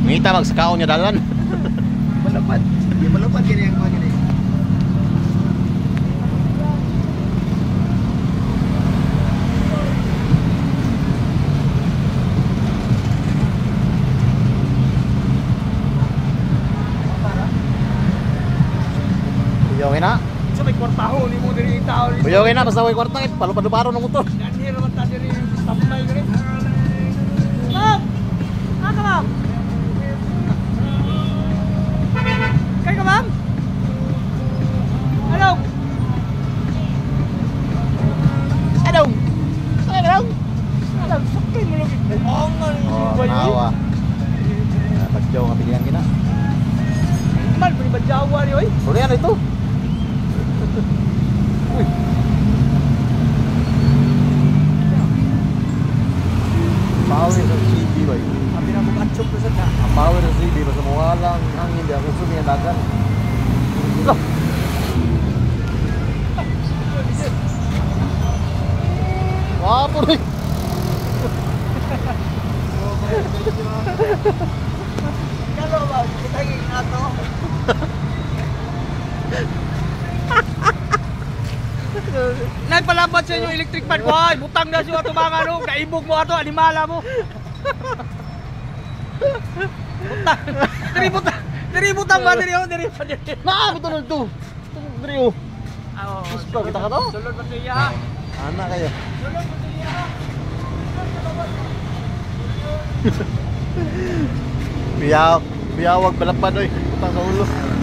Ngita magsakaon niya dalan. Malapad. Di malapad kini ang mga gani. Buyogin na. Sa may kwartaho ni mo diri tao ni. Buyogin na basta way kwarta kay palupad-paro ng motor. Ganhi ra man ta diri tambay gani. Ma'am. Aka ma'am. Kay ka ma'am? Hello. Hello. Hello. Hello. Sakay mo lagi. Angan Oh, ba yun? nawa. Pagjaw nga pilihan kina. Man, pwede ba Jawa ni oy? Sorry ano ito? Uy. Power sa CB ba yun? Abi na mo katchop na sa ta. Ang power sa CB basta mawalang hangin di ako sumiyan dagan. Loh. Wapo rin. Kalau ba kita gi ato. Nagpalabat sa inyo electric fan ko ay butang na siya tumangan no, kaibog mo ato animala mo. Butang. Diri butang ba diri pa diri. Na, betul itu. Drio. Oh, Gusto kita ka to? sulod pa siya. Anak kayo. Sulod pa siya. Biyawag balapad oy. Utang sa ulo.